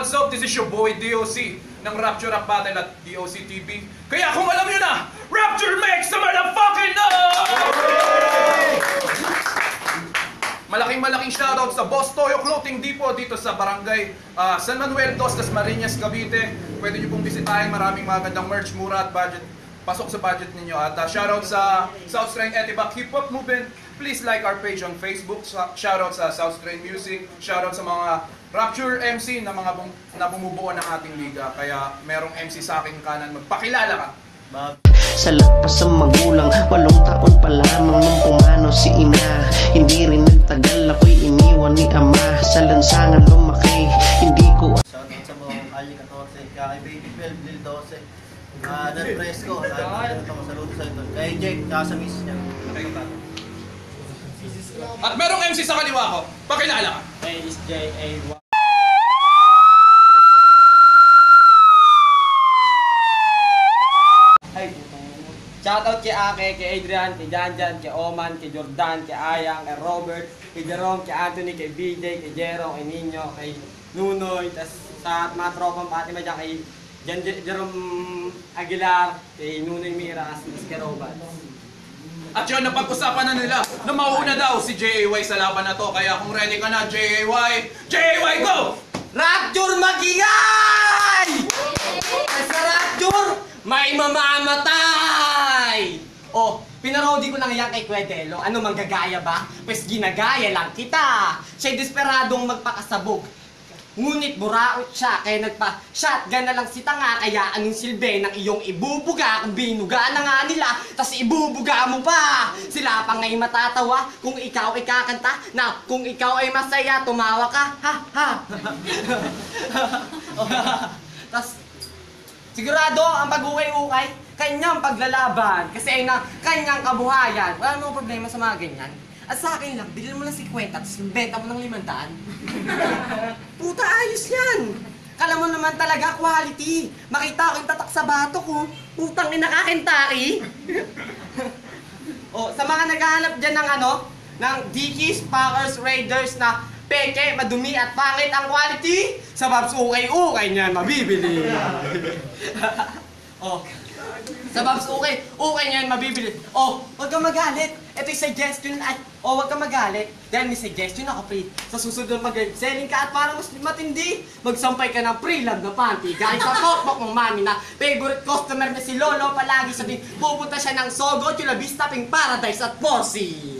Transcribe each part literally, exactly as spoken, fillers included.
what's up? This is your boy D O C ng Rapture Rap Battle at D O C T V. Kaya kung alam nyo na, Rapture makes the motherfucking noise! Malaking malaking shoutout sa Boss Toyo Clothing Depot dito sa Barangay uh, San Manuel dos, Dasmariñas, Cavite. Pwede nyo pong bisitahin, maraming magandang merch, mura at budget. Pasok sa budget ninyo. At uh, shoutout sa South Strain Etibac Hip Hop Movement. Please like our page on Facebook. Shoutout sa South Strain Music. Shoutout sa mga Rapture M C na mga bum na bumubuo ng ating liga. Kaya merong M C sa aking kanan. Magpakilala ka. Sa lapas sa magulang, walong taon pa lamang nung pumanaw si ina. Hindi rin nagtagal, ako'y iniwan ni ama. Sa lansangan lumaki, hindi ko. Shoutout sa mga Ali fourteen, kay Baby twelve, Lil twelve, uh, Dan Fresco, saludo sa ito. Kay Jake, sa miss niya. At merong M C sa kaliwa ko. Pakilala ka. Hey, is J A Y. Shoutout kay Ake, kay Adrian, kay Janjan, kay Oman, kay Jordan, kay Ayang, kay Robert, kay Jerome, kay Anthony, kay B J, kay Jero, kay Nino, kay Nunoy, tas sa mga tropang pati mo dyan kay Jan Jerome Aguilar, kay Nunoy Miras, tas kay Robert. At yun, napag-usapan na nila na mauuna daw si J A Y sa laban na to. Kaya kung ready ka na, J A Y, J A Y, go! Rapture magingay! Sa Rapture, may mamamatay! Oh, pinarodi ko lang yan kay Quedelo. Ano, manggagaya ba? Pues ginagaya lang kita. Siya'y desperadong magpakasabog. Ngunit buraot siya, kaya nagpa-shotgun na lang si tanga. Kaya anong silbi ng iyong ibubuga kung binuga na nga nila, tas ibubuga mo pa. Sila pa nga'y matatawa kung ikaw ay kakanta, na kung ikaw ay masaya, tumawa ka. Ha, ha. Tas sigurado ang pag-ukay-ukay, kanyang paglalaban. Kasi ay na kanyang kabuhayan. Wala namang problema sa mga ganyan. At sa akin lang, bilhin mo lang si Kwenta, tapos benta mo ng limandaan. Puta, ayos yan! Kala mo naman talaga, quality. Makita ko yung tatak sa bato ko. Putang ina ka, Kentari. O, sa mga naghahanap dyan ng ano, ng Dickies, Packers, Raiders na peke, madumi at pangit ang quality, sa Babs ukay-ukay niyan mabibili. Oh, sa Babs ukay, ukay niyan mabibili. Oh, huwag kang magalit. Ito yung suggestion at, oh, huwag kang magalit. Dahil may suggestion ako, pre. Sa susunod mag-selling ka at para mas matindi, magsampay ka ng pre-love na panty. Galing sa tokbok mong mami na favorite customer na si Lolo, palagi sabihin, pupunta siya ng Sogo, Chula Vista, Pink Paradise at Porsi.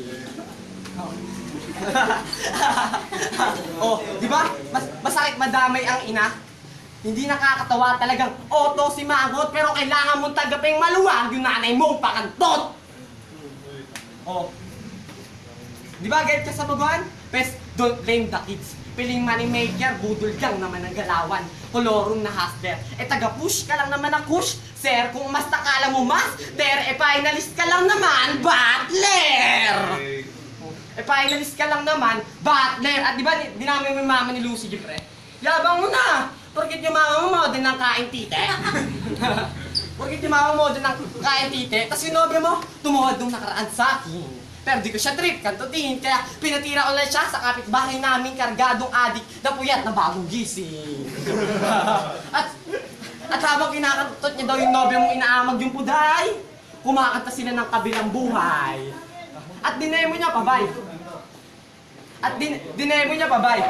Oh, di ba? Mas masakit madamay ang ina. Hindi nakakatawa talagang oto si Magot, pero kailangan mong tagaping maluwag yung nanay mong pakantot. Oh. Di ba galit ka sa baguhan? Pes, don't blame the kids. Piling money maker, budol lang naman ang galawan. Kolorong na hustler. E taga-push ka lang naman ang kush. Sir, kung mas nakala mo mas, ter, e finalist ka lang naman, Butler! E finalist ka lang naman, Butler! At di ba, dinamin mo yung mama ni Lucy, Jeffrey? Yabang mo na! Porkit yung mama mo model ng kain tite. Porkit yung mama mo model ng kain tite, tas yung nobya mo, tumuwad nung nakaraan sa akin. Pero di ko siya trip, kantutin, kaya pinatira ko lang siya sa kapitbahay namin kargadong adik na puyat na bagong gising. at, at habang kinakantot niya daw yung nobya mong inaamag yung puday, kumakanta sila ng kabilang buhay. At dinemo niya pabay. At din dinemo niya pabay.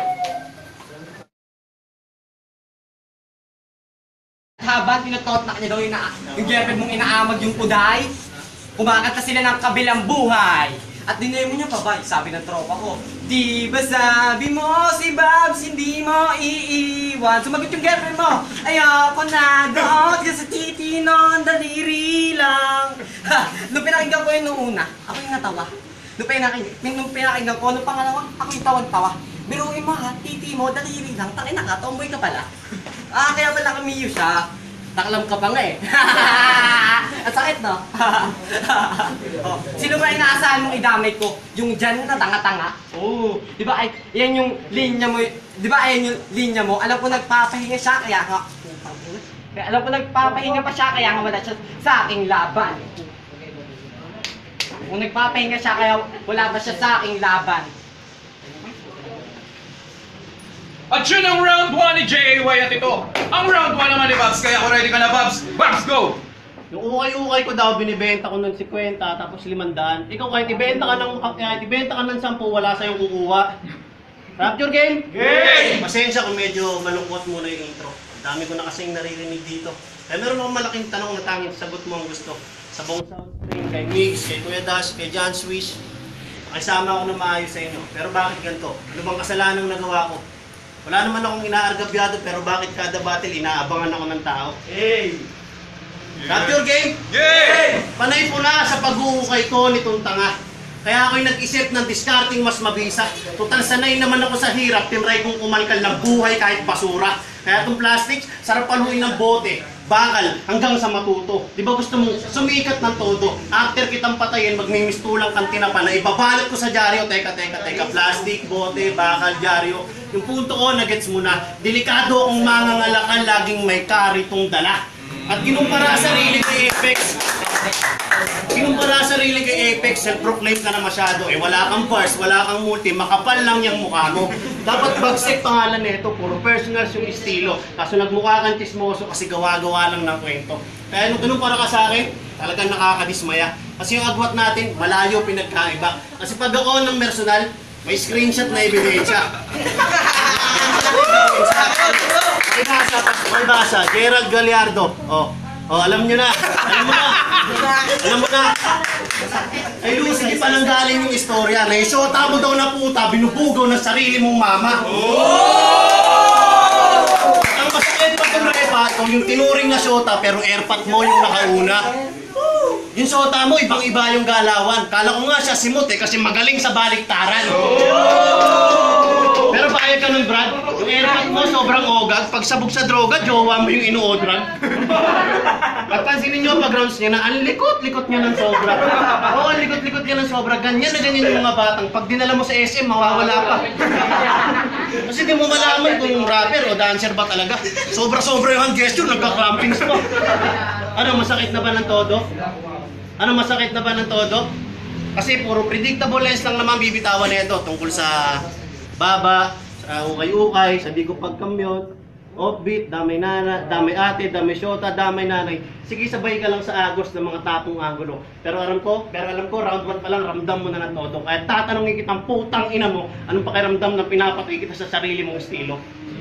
Habang tinutot na kanya daw yung, yung girlfriend mong inaamag yung puday, kumakanta sila ng kabilang buhay. At dinemo niya pabay. Sabi ng tropa ko, di ba sabi mo si Babs hindi mo iiwan? Sumagot yung girlfriend mo, ayoko na doon ka sa titi noon, daliri lang. Ha, nung pinakinggan ko yun nung una, ako yung natawa. Nung pinakinggan, nung pinakinggan ko, nung pangalawa, ako yung tawan-tawa. Biruin mo ha, titi mo, daliri lang, tangin na ka, tomboy ka pala. Ah, kaya pala kamiyo siya. Taklam ka pa nga eh. At sakit, no? Oh, sino ba inaasahan mong idamay ko? Yung dyan na tanga-tanga? Oo. Oh, di ba ay, yan yung linya mo, di ba ayan yung linya mo? Alam ko nagpapahinga siya, kaya nga, kaya alam ko nagpapahinga pa siya, kaya nga wala siya sa aking laban. Kung nagpapahinga siya, kaya wala ba siya sa aking laban? At yun ang round one ni J A Y at ito. Ang round one naman ni Babs. Kaya kung ready ka na, Babs, Babs, go! Yung ukay-ukay ko daw, binibenta ko ng fifty, tapos limandaan. Ikaw kahit ibenta ka ng, kahit ibenta ka ng sampu, wala sa'yong kukuha. Rapture game? Game! Pasensya kung medyo malungkot muna yung intro. Ang dami ko na kasing naririnig dito. Kaya meron akong malaking tanong na tanging sagot mo ang gusto. Sa buong Soundstream, kay Mix, kay Kuya Dash, kay John Swish. Pakisama ako na maayos sa inyo. Pero bakit ganito? Ano bang kasalanang nagawa ko? Wala naman akong inaargabyado, pero bakit kada battle inaabangan ako ng tao? Hey! Rapture game? Yay! Panay po na sa pag-uukay ko nitong tanga. Kaya ako'y nag-isip ng discarding mas mabisa. Total sanay naman ako sa hirap, tinry kong kumalkal ng buhay kahit basura. Kaya itong plastic, sarap paluin ng bote, bakal, hanggang sa matuto. Di ba gusto mong sumikat ng todo? After kitang patayin, magmimistulang kang tinapa na ibabalot ko sa dyaryo. Teka, teka, teka, plastic, bote, bakal, dyaryo. Yung punto ko, nagets mo na. Delikado akong mangangalakan, laging may karitong dala. At kinumpara sarili kay Apex. Kinumpara sarili kay Apex, self-proclaim ka na masyado. Eh wala kang bars, wala kang multi, makapal lang yung mukha mo. Dapat bagsik pangalan nito, puro personals yung estilo. Kaso nagmukha kang chismoso kasi gawa-gawa lang ng kwento. Kaya nung kinumpara ka sa akin, talagang nakakadismaya. Kasi yung agwat natin, malayo pinagkaiba. Kasi pag ako ng personal, may screenshot na ebidensya. May basa, may basa. Gerald Gallardo. Oh, oh, alam nyo na. Alam mo na. Alam mo na. Ay, Lucy, di pa nang galing yung istorya. Naisota mo daw na puta, binubugaw ng sarili mong mama. Ang masakit pa kung repat, kung yung tinuring na shota, pero airpat mo yung nakauna. Yung shota mo, ibang-iba yung galawan. Kala ko nga siya simot eh, kasi magaling sa baliktaran. Pero payag ka nun, Brad. Yung airpot mo, sobrang ogag. Pag sabog sa droga, jowa mo yung inuodran. At pansinin nyo pag rounds niya na, ang likot-likot niya ng sobra. Oo, ang likot-likot niya ng sobra. Ganyan na ganyan yung mga batang. Pag dinala mo sa S M, mawawala pa. Kasi di mo malaman kung rapper o dancer ba talaga. Sobra-sobra yung hand gesture, nagka-crampings pa. Ano, masakit na ba ng todo? Ano, masakit na ba ng todo? Kasi puro predictable lines lang naman bibitawan nito tungkol sa baba, sa ukay-ukay, sa di ko pagkamyon, offbeat, damay nana, damay ate, damay syota, damay nanay. Sige, sabay ka lang sa agos ng mga tapong angulo. Pero alam ko, pero alam ko, round one pa lang, ramdam mo na ng todo. Kaya tatanungin kitang putang ina mo, anong pakiramdam na pinapatay kita sa sarili mong estilo?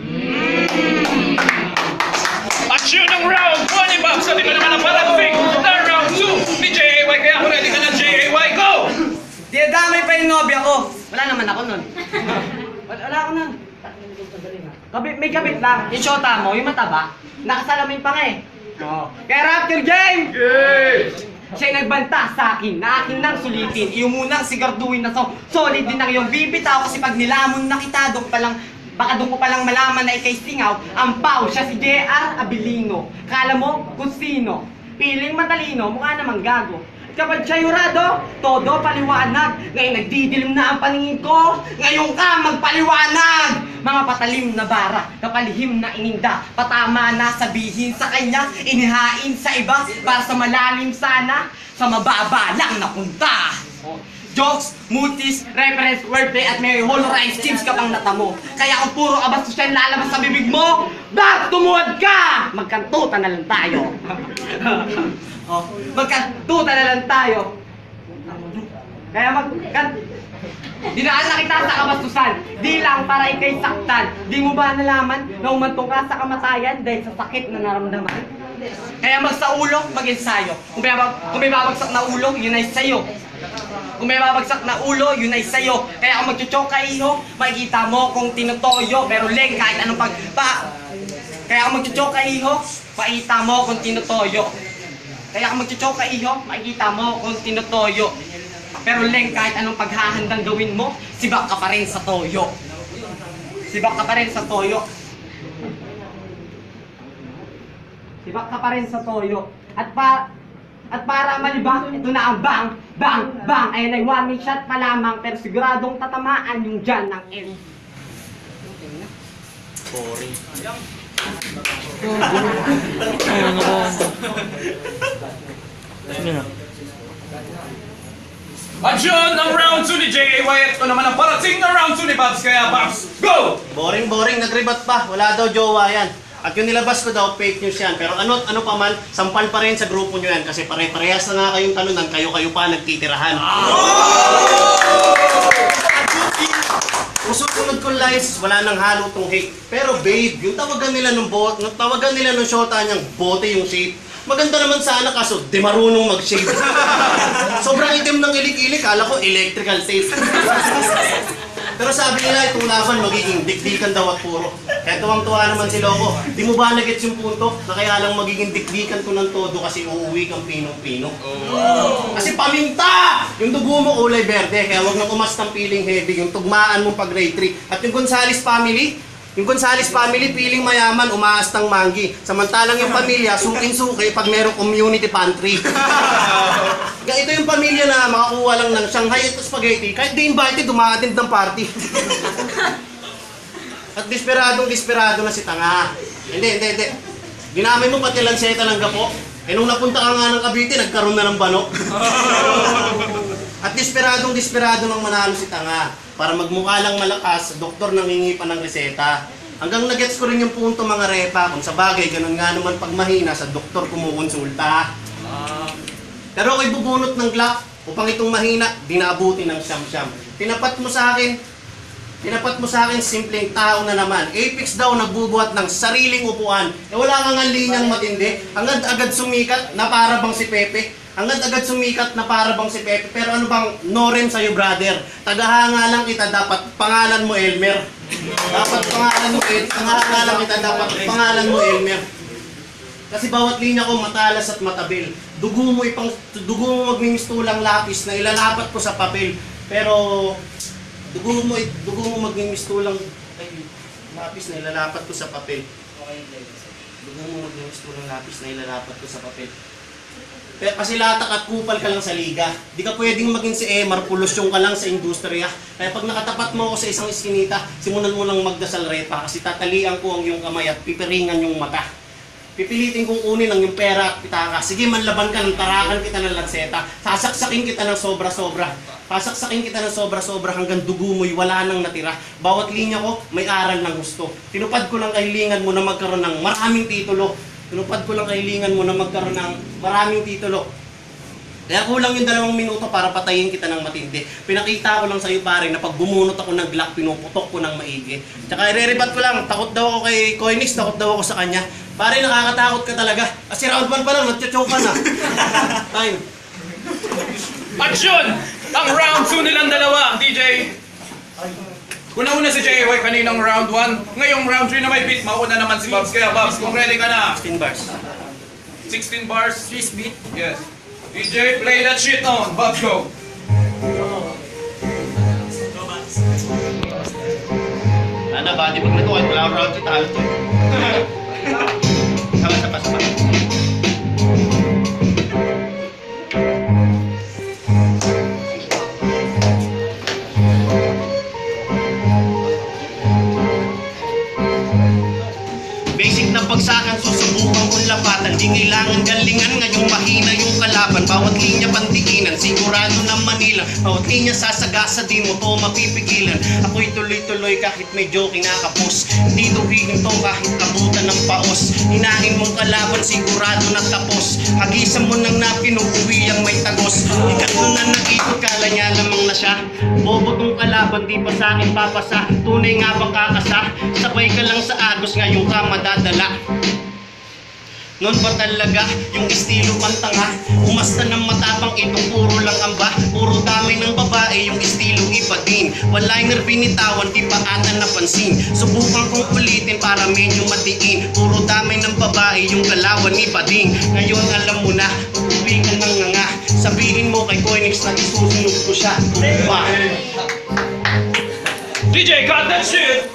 At yun ang round one ni Babs. At ito naman ang parating na round two ni J A Y. Kaya kung ready ka na, J A Y, go! Dinadamay pa yung nobya ko. Wala naman ako nun. Wala, wala ako nun. Kabit, may kabit lang. Yung shota mo, yung mataba, nakasalamin pa nga eh. Oh. Kaya Rapture Game! Yay! Siya'y nagbanta sa akin na akin nang sulitin. Iyo munang sigurduhin na so solid din ang iyong bibitaw kasi pag nilamon na kita, doon pa lang, baka doon ko palang malaman na ikay singaw, ang pao siya si J R Abilino. Kala mo kung sino? Piling matalino, mukha namang gago. Kapag siya yurado, todo paliwanag. Ngayon nagdidilim na ang paningin ko. Ngayon ka magpaliwanag. Mga patalim na bara, kapalihim na ininda. Patama na sabihin sa kanya, inihain sa iba. Para sa malalim sana, sa mababa lang napunta. Jokes, mutis, reference, wordplay at may hollow rhyme schemes ka pang natamo. Kaya kung puro abastos yan lalabas sa bibig mo, bak tumuhod ka! Magkantuta na lang tayo. Oh, magkantuta na lang tayo. Kaya magkan... Dinaan na kita sa kabastusan. Di lang para ikay saktan. Di mo ba nalaman na umantong ka sa kamatayan dahil sa sakit na naramdaman? Kaya magsaulo, mag-ensayo. Kung may, kung may babagsak na ulo, yun ay sa'yo. Kung may babagsak na ulo, yun ay sa'yo. Kaya kung magchuchoka iho, makikita mo kung tinutoyo. Pero leng, kahit anong pag... Pa, kaya kung magchuchoka iho, makikita mo kung tinutoyo. Kaya kung magchuchoka iho, makikita mo kung tinutoyo. Pero leng, kahit anong paghahandang gawin mo, sibak ka pa rin sa toyo. Sibak ka pa rin sa toyo. Sibak ka pa rin sa toyo. At pa... At para malibang, ito na ang bang, bang, bang. Ayan ay one minute shot pa lamang, pero siguradong tatamaan yung dyan ng L. Boring. Sige na. At yun ang round two ni J A Y. Ito naman ang parating na round two ni Babs, kaya Babs, go! Boring, boring, nagribat pa. Wala daw jowa yan. At yung nilabas ko daw, fake news yan. Pero ano, ano pa man, sampal pa rin sa grupo nyo yan. Kasi pare-parehas na nga kayong talunan, kayo-kayo pa nagtitirahan. Usunod kong lines, wala nang halo tong hate. Pero babe, yung tawagan nila nung bot, yung tawagan nila nung shota niyang bote yung shape. Maganda naman sana kaso di marunong mag-shape. Sobrang itim ng ilik-ilik, kala ko electrical tape. Pero sabi nila itong laban magiging dikdikan daw at puro. Kaya tuwang-tuwa naman si Loco. Di mo ba nagets yung punto na kaya lang magiging dikdikan ko ng todo kasi uuwi kang pinong-pino? Oh. Kasi paminta! Yung dugo mo kulay berde, kaya wag nang umastang feeling heavy. Yung tugmaan mo pag grade three. At yung Gonzales family, yung Gonzales family, piling mayaman, umaastang manggi. Samantalang yung pamilya, sukin-suki pag merong community pantry. Ito yung pamilya na makakuha lang ng Shanghai at spaghetti, kahit di invited, dumaatid ng party. At desperadong desperado na si Tanga. Hindi, hindi, hindi. Ginamay mo pati lanseta ng gapo. Eh nung napunta ka nga ng Cavite, nagkaroon na ng banok. At desperadong desperado nang manalo si Tanga. Para magmukha lang malakas, doktor nangingi pa ng reseta. Hanggang nagets ko rin yung punto mga repa. Kung sa bagay, ganun nga naman pag mahina, sa doktor kumukonsulta. Pero ako'y bubunot ng Glock upang itong mahina, dinaabuti ng siyam-siyam. Tinapat mo sa akin, tinapat mo sa akin, simpleng tao na naman. Apex daw nagbubuhat ng sariling upuan. Eh wala kang ang linyang matindi. Hanggang agad sumikat na para bang si Pepe. Hanggang agad sumikat na para bang si Pepe. Pero ano bang norem sa'yo, brother? Tagahanga lang kita, dapat pangalan mo Elmer. Dapat pangalan mo Elmer. Tagahanga lang kita, dapat pangalan mo Elmer. Kasi bawat linya ko matalas at matabil. Dugo mo ipang dugo mo magmimistulang lapis na ilalapat ko sa papel. Pero dugo mo dugo mo magmimistulang ay, lapis na ilalapat ko sa papel. Dugo mo magmimistulang lapis na ilalapat ko sa papel. Pero kasi latak at kupal ka lang sa liga. Di ka pwedeng maging si Emar, pulusyon ka lang sa industriya. Kaya pag nakatapat mo ako sa isang iskinita, simulan mo lang magdasal repa kasi tatalian ko ang iyong kamay at pipiringan yung mata. Pipilitin kong kunin ang yung pera at pitaka. Sige, manlaban ka ng tarakan kita ng lanseta. Sasaksakin kita ng sobra-sobra. Sasaksakin kita ng sobra-sobra hanggang dugo mo'y wala nang natira. Bawat linya ko, may aral ng gusto. Tinupad ko lang kahilingan mo na magkaroon ng maraming titulo. Tinupad ko lang kahilingan mo na magkaroon ng maraming titulo. Kaya kulang yung dalawang minuto para patayin kita ng matindi. Pinakita ko lang sa iyo pare na pag bumunot ako ng Glock, pinuputok ko ng maigi. Tsaka ireribat ko lang, takot daw ako kay Koinix, takot daw ako sa kanya. Pare, nakakatakot ka talaga. Kasi round one pa lang, nagchochoke ka na. Time. Action! Ang round two nilang dalawa, D J. Una-una si J Y kaninang round one. Ngayong round three na may beat, mauna naman si Babs. Kaya Babs, kung ready ka na. sixteen bars. sixteen bars, six beat. Yes. D J, play that shit on. Babs, go. Ano ba? Di pag nito, kahit wala round two, talo to. Sama, sama, sama. Basic na pagsakan, susubukan kong lapatan. Di kailangan galingan, ngayong mahina yung kalaban. Bawat linya pandikinan, sigurado na Manila. Bawat linya sasagasa, di mo to mapipigilan. Ako'y tuloy-tuloy kahit medyo kinakapos. Hindi to hihinto kahit abutan ng paos. Hinahin mong kalaban, sigurado na tapos. Hagisan mo nang na pinuuwi ang may tagos. Ikat mo na nakikot, kala niya lamang na siya. Bobo tong kalaban, di pa sa akin papasa. Tunay nga bang kakasa? Sabay ka lang sa agos, ngayong ka madadala. Noon ba talaga yung estilo pantanga? Umasta ng matapang, itong puro lang amba. Puro damay ng babae, yung estilo iba din. One-liner binitawan, di pa ata napansin. Subukan kong ulitin para medyo matiin. Puro damay ng babae, yung galawan iba din. Ngayon alam mo na, uuwi ka ng nga. Sabihin mo kay Koinix na isusunod ko siya. Ba? D J, cut that shit!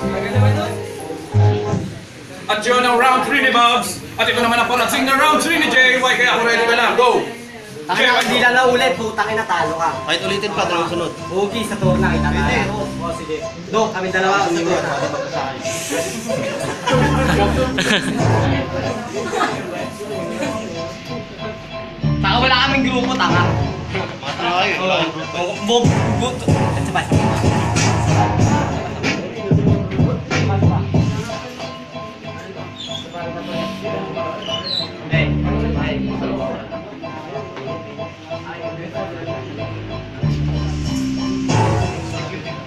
At yun ang round three ni Babs. At ito naman ang parating na round three ni J Y. Kaya kung ready ka na, go! Takin na, hindi lang na ulit, puta na talo ka. Kahit ulitin pa, dalawang sunod. Okay, sa tour na kita. Hindi, oo. Oh, sige. Do, kami dalawa, umigo na. Taka wala kaming grupo, tanga. Mga tanga kayo. Bob, bob. Sabay.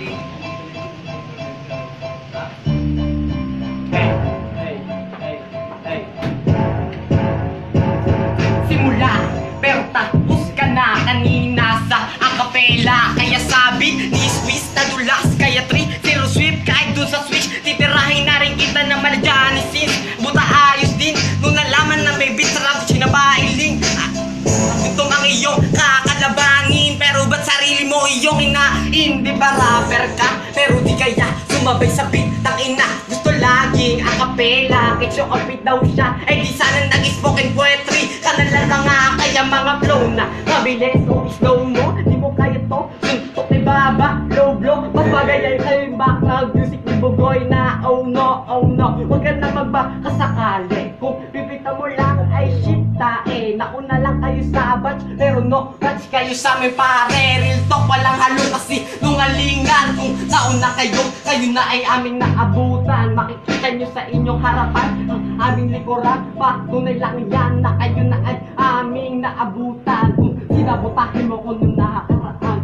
Simula, pero tapos ka na kanina sa akapela. Kaya sabi ni Swiss na dulas. Kaya three zero sweep kahit dun sa switch. Titirahin na rin kita na malajanisin. Buta ayos din nung nalaman na may beat rap sinabailing. Ah, itong ang iyong kakalabanin. Pero ba't sarili mo iyong inain? Di ba rapper ka? Pero di kaya sumabay sa beat. Tangina, gusto laging akapela. Kitso kapit daw siya. Eh di sana nag-spoken poetry. Kanala ka nga kaya mga flow na mabilis o slow mo. Di mo kaya to. Suntok ni Baba, low blow. Mapagayay kayo yung backlog music ni Bugoy na oh no, oh no. Huwag ka na magbakasakali. Kung pipita mo lang ay shit tae. Nauna lang kayo sa batch. Pero no batch kayo sa amin pare. Real talk walang halo kasi lungalingan. Kung nauna kayo, kayo na ay aming naabutan. Makikita nyo sa inyong harapan ang aming likuran. Patunay lang yan na kayo na ay aming naabutan. Kung sinabotahin mo ko nung nakakaraan.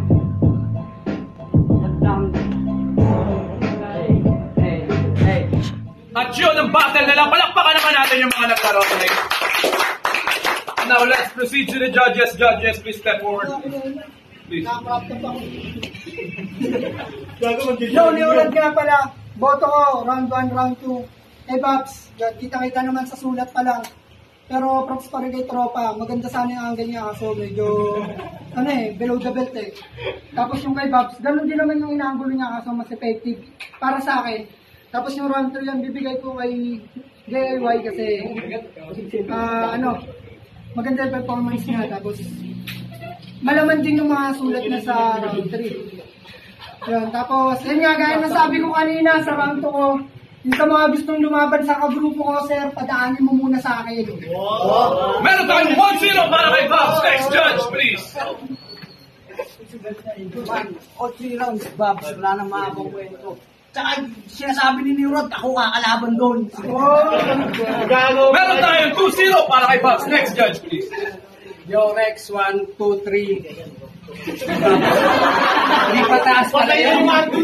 Hey, hey, hey. At yun ang battle nila. Palakpakan naman natin yung mga naglaro ngayon. Now let's proceed to the judges. Judges, please step forward. Please. Yo, niulat nga pala. Boto ko, round one, round two. Eh, Babs, kita-kita naman sa sulat pa lang. Pero props pa rin kay tropa. Maganda sana yung angle niya kaso medyo, ano eh, below the belt eh. Tapos yung kay Babs, ganun din naman yung inaangulo niya kaso mas effective. Para sa akin. Tapos yung round three yan, bibigay ko kay J I Y kasi, ah, ano, maganda yung performance niya. Tapos, malaman din yung mga sulat na sa round three. Yun, tapos, yun nga, gaya na sabi ko kanina sa round two ko, yung sa mga gustong lumaban sa kabrupo ko, sir, padaanin mo muna sa akin. Meron tayong one zero para kay Babs. Next judge, please. All three rounds, Babs. Wala nang maabang kwento. Tsaka sinasabi ni Nirod, ako kakalaban doon. Meron tayong two zero para kay Babs. Next judge, please. Yo, Rex, one, two, three. Hindi pataas pala yun.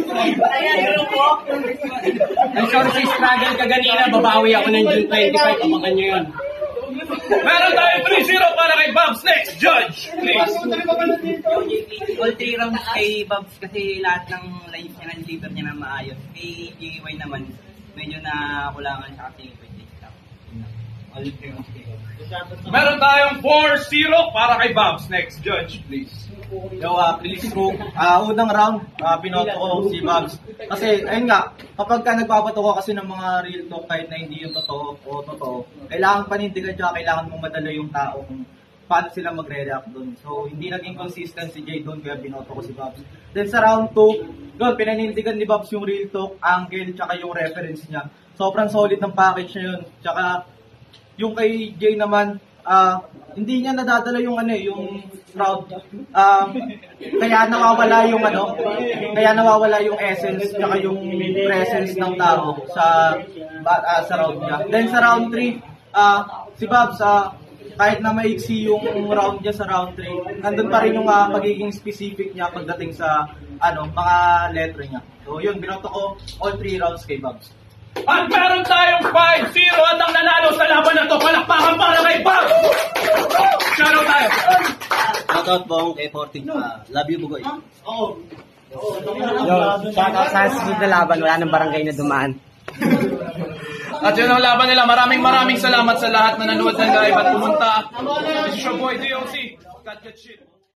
I'm sorry sa struggle ka ganina, babawi ako ng June twenty-five, amakan nyo yun. Meron tayong three zero para kay Babs. Next judge, please. All three rounds kay Babs kasi lahat ng live niya, na-deliver niya na maayos. Kay J Y naman, medyo na kulangan siya kasi pwede siya. All three rounds kay Babs. Meron tayong four zero para kay Babs. Next judge, please. Yo, uh, please through. Uh, unang round, uh, pinoto ko si Babs. Kasi, ayun nga, kapag ka nagpapato ko kasi ng mga real talk kahit na hindi yung totoo o totoo, kailangan panindigan siya, kailangan mong madala yung tao kung paano sila magre-react doon. So, hindi naging consistent si Jay doon, kaya binoto ko si Babs. Then sa round two, doon, pinanindigan ni Babs yung real talk, angle, tsaka yung reference niya. Sobrang solid ng package niya yun. Tsaka, yung kay Jay naman, ah, uh, hindi niya nadadala yung ano eh, yung crowd. Um, kaya nawawala yung ano, kaya nawawala yung essence tsaka yung presence ng tao sa uh, sa round niya. Then sa round three, uh, si Babs, uh, kahit na maiksi yung round niya sa round three, nandun pa rin yung uh, magiging specific niya pagdating sa ano, mga letra niya. So yun, binoto ko all three rounds kay Babs. At meron tayong five zero at ang nanalo sa laban na to, palakpakan para kay Babs! Shoutout tayo! Shoutout po kay fourteen. Uh, love you, Bugoy. Oo. Yo, shoutout sa susunod na laban, wala nang barangay na dumaan. At yun ang laban nila. Maraming maraming salamat sa lahat na nanood ng live at pumunta. This is your boy D O C. Cut, cut, shit.